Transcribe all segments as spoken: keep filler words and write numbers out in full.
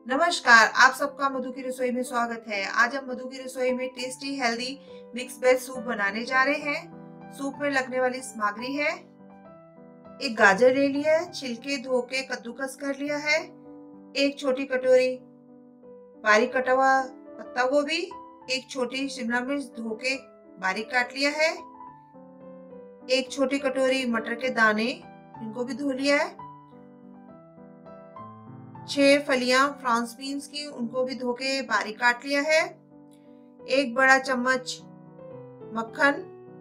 नमस्कार, आप सबका मधु की रसोई में स्वागत है। आज हम मधु की रसोई में tasty healthy mix veg soup बनाने जा रहे हैं। सूप में लगने वाली सामग्री है, एक गाजर ले लिया है, छिलके धो के कद्दूकस कर लिया है, एक छोटी कटोरी बारीक कटा हुआ पत्ता गोभी, एक छोटी शिमला मिर्च धो के बारीक काट लिया है, एक छोटी कटोरी मटर के दाने, इनको भी धो लिया है, छह फलियां फ्रांस बीन्स की, उनको भी धो के बारीक काट लिया है, एक बड़ा चम्मच मक्खन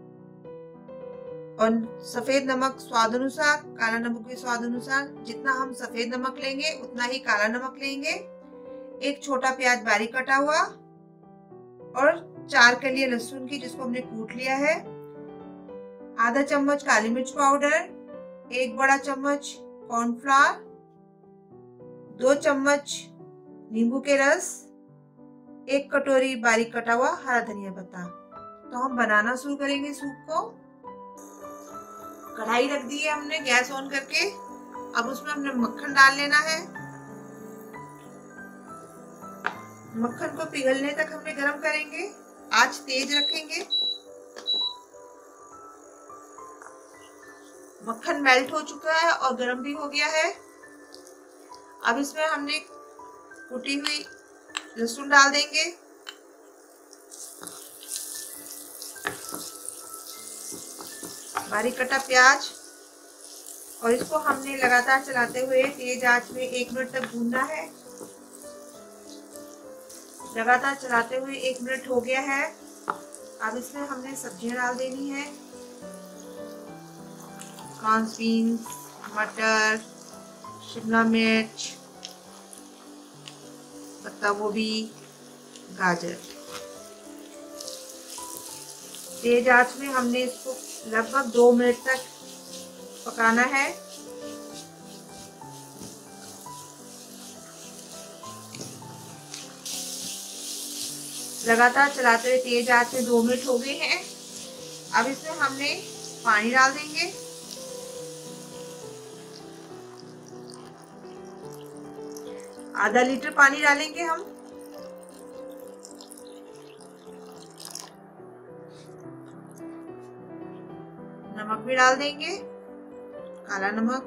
और सफेद नमक स्वाद अनुसार, काला नमक भी स्वाद अनुसार। जितना हम सफेद नमक लेंगे उतना ही काला नमक लेंगे। एक छोटा प्याज बारीक कटा हुआ और चार कलियां लहसुन की, जिसको हमने कूट लिया है। आधा चम्मच काली मिर्च पाउडर, एक बड़ा चम्मच कॉर्नफ्लावर, दो चम्मच नींबू के रस, एक कटोरी बारीक कटा हुआ हरा धनिया पत्ता। तो हम बनाना शुरू करेंगे सूप को। कढ़ाई रख दी है हमने गैस ऑन करके। अब उसमें हमने मक्खन डाल लेना है। मक्खन को पिघलने तक हमने गरम करेंगे, आंच तेज रखेंगे। मक्खन मेल्ट हो चुका है और गरम भी हो गया है। अब इसमें हमने कुटी हुई लहसुन डाल देंगे, बारीक कटा प्याज, और इसको हमने लगातार चलाते हुए तेज आंच में एक मिनट तक भूनना है। लगातार चलाते हुए एक मिनट हो गया है। अब इसमें हमने सब्जियां डाल देनी है, फ्रांस बीन्स, मटर, शिमला मिर्च, पत्ता गोभी, गाजर। तेज आंच में हमने इसको लगभग दो मिनट तक पकाना है। लगातार चलाते हुए तेज आंच में दो मिनट हो गए हैं। अब इसमें हमने पानी डाल देंगे। आधा लीटर पानी डालेंगे हम। नमक भी डाल देंगे, काला नमक,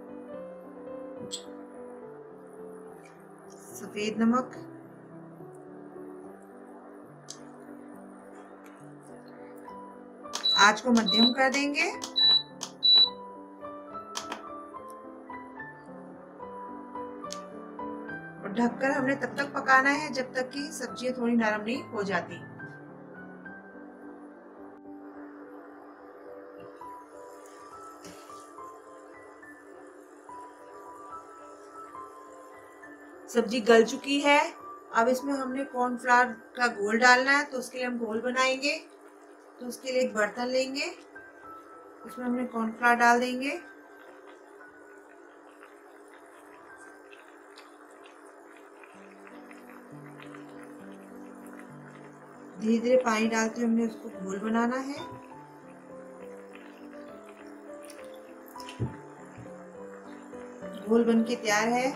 सफेद नमक, आंच को मध्यम कर देंगे। और ढककर हमने तब तक पकाना है जब तक कि सब्जियां थोड़ी नरम नहीं हो जाती। सब्जी गल चुकी है। अब इसमें हमने कॉर्नफ्लावर का घोल डालना है, तो उसके लिए हम घोल बनाएंगे। तो उसके लिए एक बर्तन लेंगे, उसमें हमने कॉर्नफ्लावर डाल देंगे। धीरे धीरे पानी डालते हुए हमने उसको घोल बनाना है। घोल बनके तैयार है।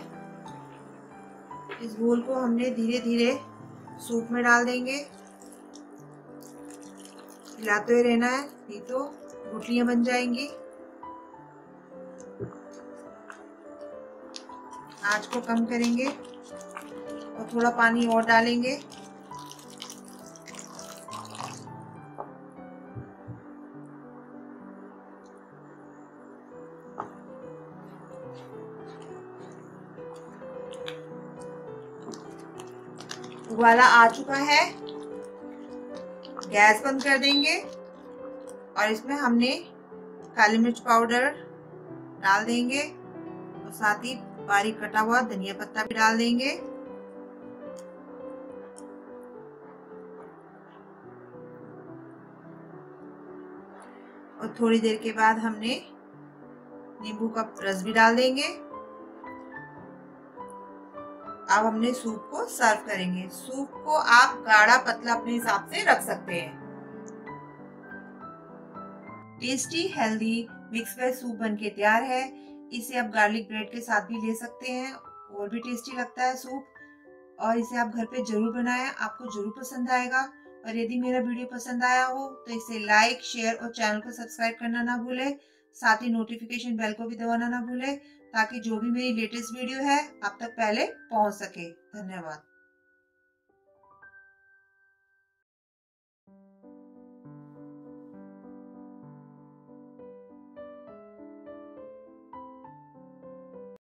इस घोल को हमने धीरे धीरे सूप में डाल देंगे। हिलाते हुए रहना है, नहीं तो गुठलियां बन जाएंगी। आंच को कम करेंगे और थोड़ा पानी और डालेंगे। उबाला आ चुका है, गैस बंद कर देंगे और इसमें हमने काली मिर्च पाउडर डाल देंगे और साथ ही बारीक कटा हुआ धनिया पत्ता भी डाल देंगे। और थोड़ी देर के बाद हमने नींबू का रस भी डाल देंगे। अब हमने सूप को सर्व करेंगे। सूप को आप गाढ़ा पतला अपने हिसाब से रख सकते हैं। Tasty healthy mix veg soup बनके तैयार है। इसे आप गार्लिक ब्रेड के साथ भी ले सकते हैं, और भी टेस्टी लगता है सूप। और इसे आप घर पे जरूर बनाएं, आपको जरूर पसंद आएगा। और यदि मेरा वीडियो पसंद आया हो तो इसे लाइक, शेयर और चैनल को सब्सक्राइब करना ना भूलें। साथ ही नोटिफिकेशन बेल को भी दबाना ना भूलें, ताकि जो भी मेरी लेटेस्ट वीडियो है आप तक पहले पहुंच सके। धन्यवाद।